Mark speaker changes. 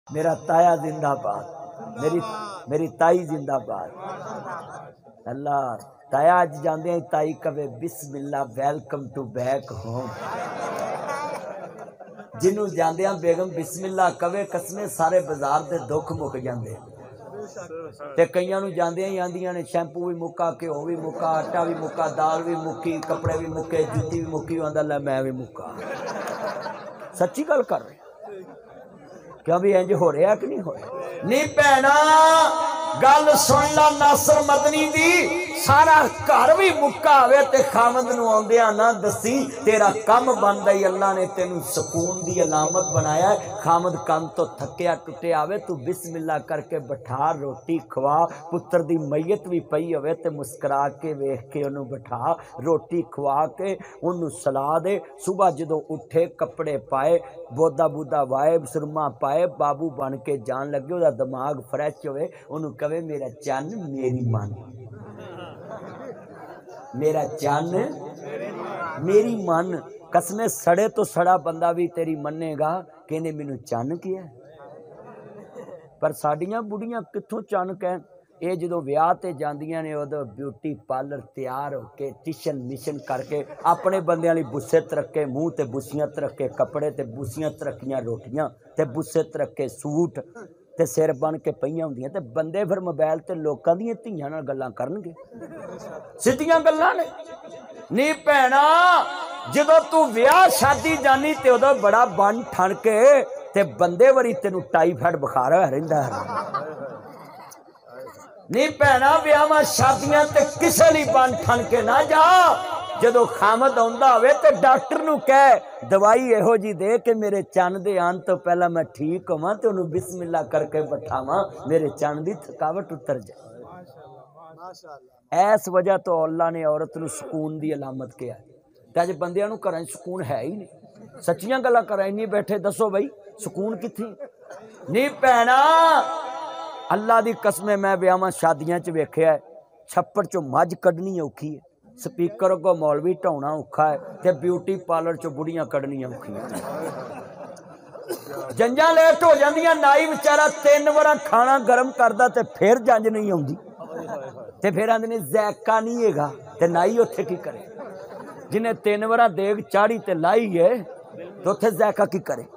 Speaker 1: मेरा ताया जिंदाबाद, मेरी ताई जिंदाबाद। अल्लाह ताया अज जाते ताई कवे बिस्मिल्ला वेलकम टू बैक होम। जिन्हों जांदिया बेगम बिस्मिल्ला कवे कसमे सारे बाजार के दुख मुक जाते। ते कईयां नूं जांदियां ही आंदियां ने शैंपू भी मुक्का, घ्यो भी मुक्का, आटा भी मुक्का, दाल भी मुक्की, कपड़े भी मुक्के, जुत्ती भी मुक्की। आंदा लै मैं भी मुक्का। सच्ची गल कर रहे क्या भी इंज हो रहा कि नहीं हो रहा? नहीं भैना गल सुन ला नासर मदनी दी। सारा घर भी मुक्का आवे ते खामद नूं आउंदियां ना दसी तेरा कम बनदा ही। अल्लाह ने तेनू सुकून दी अलामत बनाया है। खामद कम तो थकिया टुटिया आवे तू बिस्मिल्ला करके बैठा, रोटी खवा। पुत्र दी मैयत भी पई होवे ते मुस्कुरा के वेख के ओनू बैठा, रोटी खवा के ओनू सला दे। सुबह जदों उठे कपड़े पाए, बोदा बूदा वाए, सुरमा पाए, बाबू बन के जान लगे, ओदा दिमाग फ्रैश होवे। ओनू कवे मेरा चन मेरी मन, मेरा चन मेरी मन। कसमे सड़े तो सड़ा बंदा भी तेरी मनेगा कि इन्हें मैनू चन किया। पर साडियां बुढ़ियां कित्थों चन कहन। ये जो विआह ते जांदियां ने उदों ब्यूटी पार्लर तैयार होके टिशन मिशन करके अपने बंदियां लई बुस्से तरक्के मूँह ते बुस्सियां तरक्के कपड़े ते बुस्सियां तरक्कियां रोटियां ते बुस्से तरक्के सूट ते सिर बन के पईयां हुंदियां ते बंदे फिर मोबाइल ते लोकां दीयां धीआं नाल गल्लां करनगे। सिद्धियां गल्लां ने नी भैणा। जदों तू विआह शादी जानी ते उदों बड़ा बन ठण के ते बंदे वरी तेनू टाईफाइड बुखार होया रहिंदा है। नी भैणा विआहां शादियां ते किसे लई बन ठण के ना जा। जदों खामद आउंदा होवे ते डॉक्टर नू कह दवाई इहो जी दे कि मेरे चन दे आने तो पहला मैं ठीक होवां ते ओनू बिस्मिल्ला करके बैठावां, मेरे चन दी थकावट उतर जाए। इस वजह तो अल्लाह ने औरत नू सुकून दी अलामत किया। ते अज बंदियां नू घरां सुकून है ही नहीं। सच्चियां गल्लां करां नहीं बैठे, दसो बई सुकून कित्थे? नहीं भैणा अल्लाह दी कसमें मैं विआहां शादियां च वेखिया छप्पड़ चों मझ कड्ढनी औखी है, स्पीकर अगों मौलवी ढाउणा औखा है ते ब्यूटी पार्लर चों बुढ़ियां कड्ढनियां औखियां। जंजां लेट हो जांदियां। नाई बेचारा 3 वार खाना गर्म करदा ते फिर जंज नहीं आउंदी ते फिर आंदे ने ज़ायका नहीं हैगा ते नाई उत्थे की करे? जिन्हें 3 वार देग चाढ़ी ते लाई है तो उत्थे ज़ायका की करे?